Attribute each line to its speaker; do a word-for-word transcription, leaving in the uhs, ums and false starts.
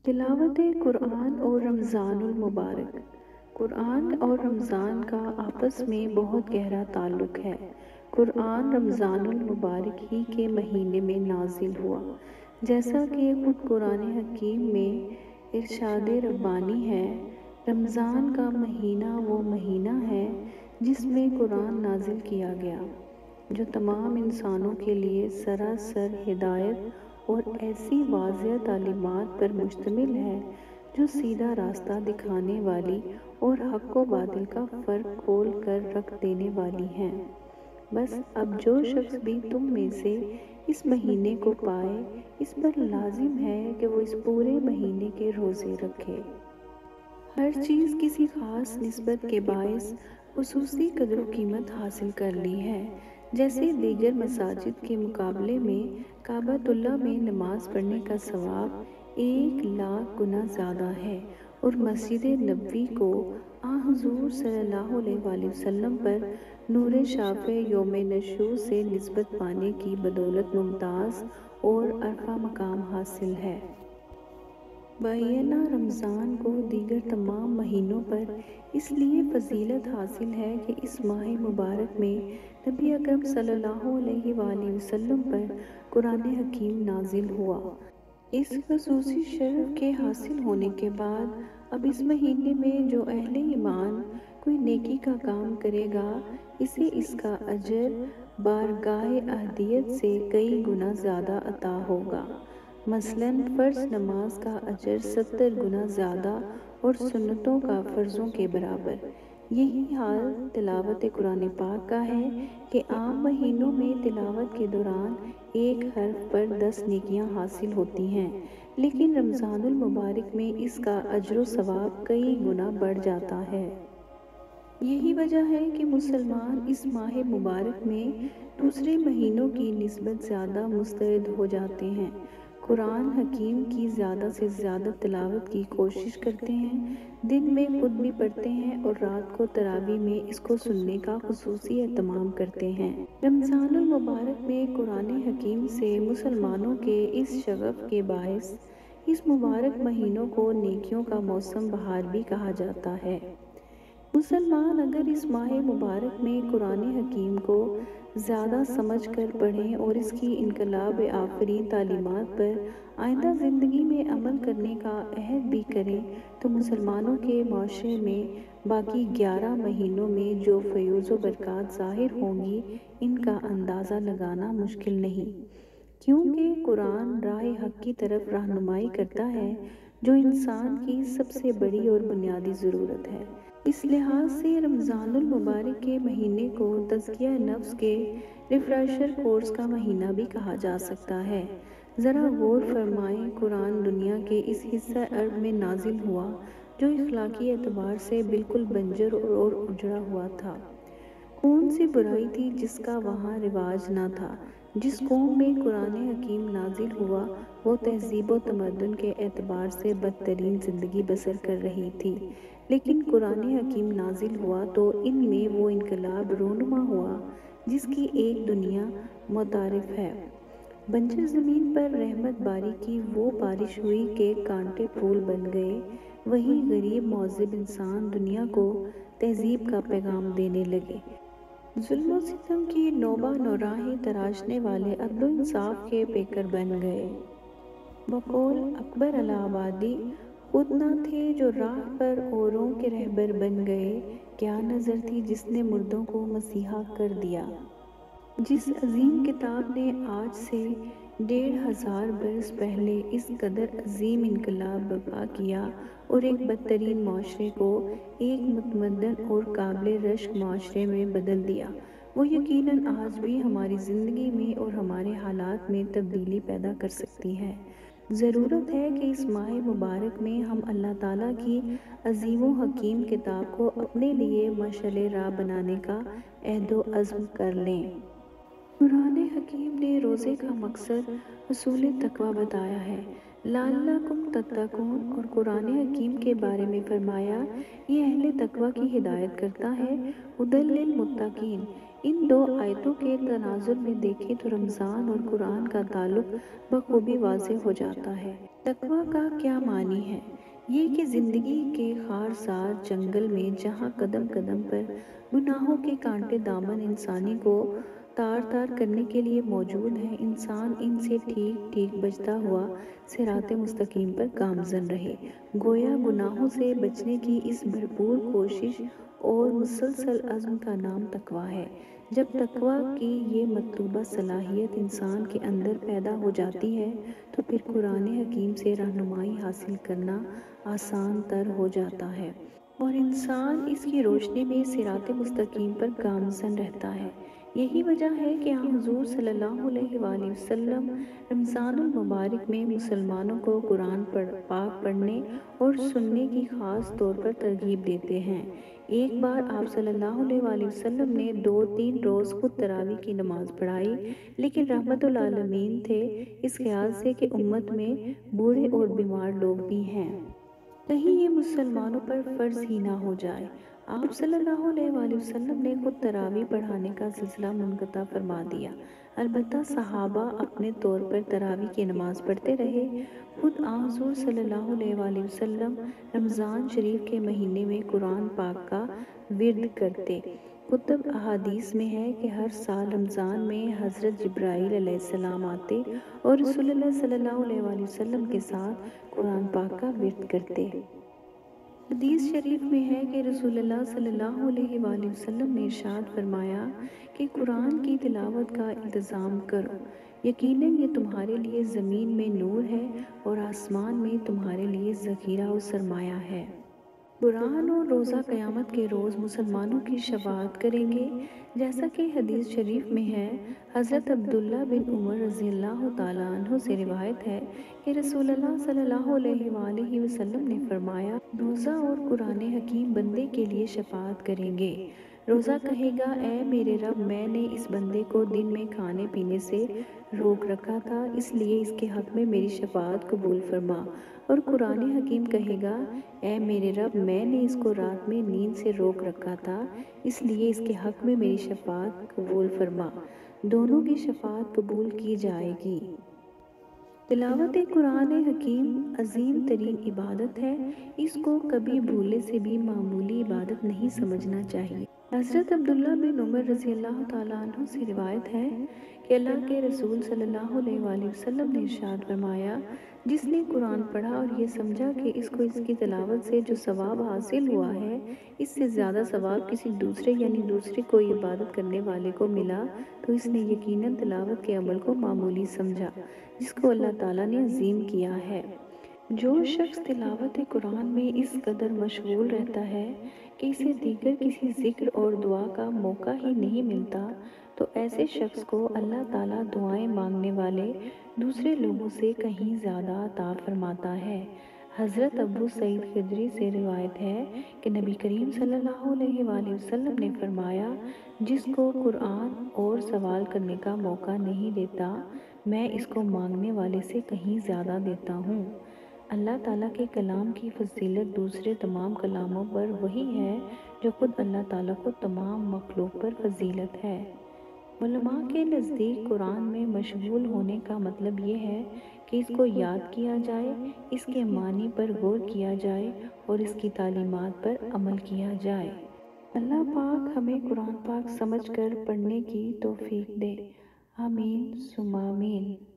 Speaker 1: تلاوت قرآن اور رمضان المبارک۔ قرآن اور رمضان کا آپس میں بہت گہرا تعلق ہے۔ قرآن رمضان المبارک ہی کے مہینے میں نازل ہوا، جیسا کہ خود قرآن حکیم میں ارشاد ربانی ہے۔ رمضان کا مہینہ وہ مہینہ ہے جس میں قرآن نازل کیا گیا، جو تمام انسانوں کے لیے سراسر ہدایت اور ایسی واضح تعلیمات پر مشتمل ہے جو سیدھا راستہ دکھانے والی اور حق و باطل کا فرق کھول کر رکھ دینے والی ہیں۔ بس اب جو شخص بھی تم میں سے اس مہینے کو پائے، اس پر لازم ہے کہ وہ اس پورے مہینے کے روزے رکھے۔ ہر چیز کسی خاص نسبت کے باعث خصوصی قدر و قیمت حاصل کر لی ہے۔ جیسے دیگر مساجد کے مقابلے میں کعبۃ اللہ میں نماز پڑھنے کا ثواب ایک لاکھ گنا زیادہ ہے، اور مسجد نبوی کو آن حضور صلی اللہ علیہ وآلہ وسلم پر نور شافع یوم نشور سے نسبت پانے کی بدولت ممتاز اور عرفہ مقام حاصل ہے۔ بعینہ رمضان کو دیگر تمام مہینوں پر اس لیے فضیلت حاصل ہے کہ اس ماہ مبارک میں نبی اکرم صلی اللہ علیہ وآلہ وسلم پر قرآن حکیم نازل ہوا۔ اس خصوصی شرف کے حاصل ہونے کے بعد اب اس مہینے میں جو اہل ایمان کوئی نیکی کا کام کرے گا، اسے اس کا اجر بارگاہ احدیت سے کئی گنا زیادہ عطا ہوگا۔ مثلاً فرض نماز کا اجر ستر گنا زیادہ اور سنتوں کا فرضوں کے برابر۔ یہی حال تلاوت قرآن پاک کا ہے کہ عام مہینوں میں تلاوت کے دوران ایک حرف پر دس نیکیاں حاصل ہوتی ہیں، لیکن رمضان المبارک میں اس کا اجر و ثواب کئی گنا بڑھ جاتا ہے۔ یہی وجہ ہے کہ مسلمان اس ماہ مبارک میں دوسرے مہینوں کی نسبت زیادہ مستعد ہو جاتے ہیں، قرآن حکیم کی زیادہ سے زیادہ تلاوت کی کوشش کرتے ہیں، دن میں خود بھی پڑھتے ہیں اور رات کو تراویح میں اس کو سننے کا خصوصی اہتمام کرتے ہیں۔ رمضان المبارک میں قرآن حکیم سے مسلمانوں کے اس شغف کے باعث اس مبارک مہینوں کو نیکیوں کا موسم بہار بھی کہا جاتا ہے۔ مسلمان اگر اس ماہ مبارک میں قرآن حکیم کو زیادہ سمجھ کر پڑھیں اور اس کی انقلاب آفرین تعلیمات پر آئندہ زندگی میں عمل کرنے کا عہد بھی کریں تو مسلمانوں کے معاشرے میں باقی گیارہ مہینوں میں جو فیوز و برکات ظاہر ہوں گی، ان کا اندازہ لگانا مشکل نہیں، کیونکہ قرآن راہ حق کی طرف رہنمائی کرتا ہے، جو انسان کی سب سے بڑی اور بنیادی ضرورت ہے۔ اس لحاظ سے رمضان المبارک کے مہینے کو تزکیہ نفس کے ریفریشر کورس کا مہینہ بھی کہا جا سکتا ہے۔ ذرا غور فرمائیں، قرآن دنیا کے اس حصہ ارض میں نازل ہوا جو اخلاقی اعتبار سے بالکل بنجر اور اجڑا ہوا تھا۔ کون سی برائی تھی جس کا وہاں رواج نہ تھا؟ جس قوم میں قرآن حکیم نازل ہوا وہ تہذیب و تمدن کے اعتبار سے بدترین زندگی بسر کر رہی تھی، لیکن قرآن حکیم نازل ہوا تو ان میں وہ انقلاب رونما ہوا جس کی ایک دنیا متعارف ہے۔ بنجر زمین پر رحمت باری کی وہ بارش ہوئی کہ کانٹے پھول بن گئے۔ وہی غریب مہذب انسان دنیا کو تہذیب کا پیغام دینے لگے۔ ظلم و ستم کی نوبہ نوراہیں تراشنے والے عدل و انصاف کے پیکر بن گئے۔ بقول اکبر الہ آبادی، خود نہ تھے جو راہ پر اوروں کے رہبر بن گئے، کیا نظر تھی جس نے مردوں کو مسیحا کر دیا۔ جس عظیم کتاب نے آج سے ڈیڑھ ہزار برس پہلے اس قدر عظیم انقلاب برپا کیا اور ایک بدترین معاشرے کو ایک متمدن اور قابل رشک معاشرے میں بدل دیا، وہ یقیناً آج بھی ہماری زندگی میں اور ہمارے حالات میں تبدیلی پیدا کر سکتی ہے۔ ضرورت ہے کہ اس ماہ مبارک میں ہم اللہ تعالیٰ کی عظیم و حکیم کتاب کو اپنے لیے مشعل راہ بنانے کا عہد و عزم کر لیں۔ قرآن حکیم نے روزے کا مقصد حصول تقویٰ بتایا ہے۔ لعلکم تتقون اور قرآن حکیم کے بارے میں فرمایا یہ اہل تقوی کی ہدایت کرتا ہے، ھدی للمتقین۔ ان دو آیتوں کے تناظر میں دیکھیں تو رمضان اور قرآن کا تعلق بخوبی واضح ہو جاتا ہے۔ تقوی کا کیا معنی ہے؟ یہ کہ زندگی کے خارسار جنگل میں جہاں قدم قدم پر گناہوں کے کانٹے دامن انسانی کو تار تار کرنے کے لیے موجود ہیں، انسان ان سے ٹھیک ٹھیک بچتا ہوا صراط مستقیم پر گامزن رہے۔ گویا گناہوں سے بچنے کی اس بھرپور کوشش اور مسلسل عزم کا نام تقوی ہے۔ جب تقوی کی یہ مطلوبہ صلاحیت انسان کے اندر پیدا ہو جاتی ہے تو پھر قرآن حکیم سے رہنمائی حاصل کرنا آسان تر ہو جاتا ہے اور انسان اس کی روشنی میں صراط مستقیم پر گامزن رہتا ہے۔ یہی وجہ ہے کہ حضور صلی اللہ علیہ وآلہ وسلم رمضان المبارک میں مسلمانوں کو قرآن پاک پڑھنے اور سننے کی خاص طور پر ترغیب دیتے ہیں۔ ایک بار آپ صلی اللہ علیہ وآلہ وسلم نے دو تین روز خود تراویح کی نماز پڑھائی، لیکن رحمت العالمین تھے اس خیال سے کہ امت میں بوڑھے اور بیمار لوگ بھی ہیں، کہیں یہ مسلمانوں پر فرض ہی نہ ہو جائے۔ آپ صلی اللہ علیہ وآلہ وسلم نے خود تراویح پڑھانے کا سلسلہ منقطع فرما دیا، البتہ صحابہ اپنے طور پر تراویح کی نماز پڑھتے رہے۔ خود آن حضور صلی اللہ علیہ وآلہ وسلم رمضان شریف کے مہینے میں قرآن پاک کا ورد کرتے۔ کتب احادیث میں ہے کہ ہر سال رمضان میں حضرت جبرائیل علیہ السلام آتے اور رسول اللہ صلی اللہ علیہ وآلہ وسلم کے ساتھ قرآن پاک کا ورد کرتے۔ حدیث شریف میں ہے کہ رسول اللہ صلی اللہ علیہ وآلہ وسلم نے ارشاد فرمایا کہ قرآن کی تلاوت کا التزام کرو، یقیناً یہ تمہارے لیے زمین میں نور ہے اور آسمان میں تمہارے لیے ذخیرہ و سرمایہ ہے۔ قرآن اور روزہ قیامت کے روز مسلمانوں کی شفاعت کریں گے، جیسا کہ حدیث شریف میں ہے۔ حضرت عبداللہ بن عمر رضی اللہ تعالیٰ عنہ سے روایت ہے کہ رسول اللہ صلی اللہ علیہ وآلہ وسلم نے فرمایا، روزہ اور قرآن حکیم بندے کے لیے شفاعت کریں گے۔ روزہ کہے گا، اے میرے رب، میں نے اس بندے کو دن میں کھانے پینے سے روک رکھا تھا، اس لیے اس کے حق میں میری شفاعت قبول فرما۔ اور قرآن حکیم کہے گا، اے میرے رب، میں نے اس کو رات میں نیند سے روک رکھا تھا، اس لیے اس کے حق میں میری شفاعت قبول فرما۔ دونوں کی شفاعت قبول کی جائے گی۔ تلاوت قرآن حکیم عظیم ترین عبادت ہے، اس کو کبھی بھولے سے بھی معمولی عبادت نہیں سمجھنا چاہیے۔ حضرت عبداللہ بن عمر رضی اللہ تعالیٰ عنہ سے روایت ہے کہ اللہ کے رسول صلی اللہ علیہ وآلہ وسلم نے ارشاد فرمایا، جس نے قرآن پڑھا اور یہ سمجھا کہ اس کو اس کی تلاوت سے جو ثواب حاصل ہوا ہے اس سے زیادہ ثواب کسی دوسرے یعنی دوسری کوئی عبادت کرنے والے کو ملا، تو اس نے یقیناً تلاوت کے عمل کو معمولی سمجھا جس کو اللہ تعالیٰ نے عظیم کیا ہے۔ جو شخص تلاوت قرآن میں اس قدر مشغول رہتا ہے کہ اسے دیگر کسی ذکر اور دعا کا موقع ہی نہیں ملتا، تو ایسے شخص کو اللہ تعالیٰ دعائیں مانگنے والے دوسرے لوگوں سے کہیں زیادہ عطا فرماتا ہے۔ حضرت ابو سعید خدری سے روایت ہے کہ نبی کریم صلی اللہ علیہ وآلہ وسلم نے فرمایا، جس کو قرآن اور سوال کرنے کا موقع نہیں دیتا، میں اس کو مانگنے والے سے کہیں زیادہ دیتا ہوں۔ اللہ تعالیٰ کے کلام کی فضیلت دوسرے تمام کلاموں پر وہی ہے جو خود اللہ تعالیٰ کو تمام مخلوق پر فضیلت ہے۔ علماء کے نزدیک قرآن میں مشغول ہونے کا مطلب یہ ہے کہ اس کو یاد کیا جائے، اس کے معنی پر غور کیا جائے اور اس کی تعلیمات پر عمل کیا جائے۔ اللہ پاک ہمیں قرآن پاک سمجھ کر پڑھنے کی توفیق دے، آمین ثم آمین۔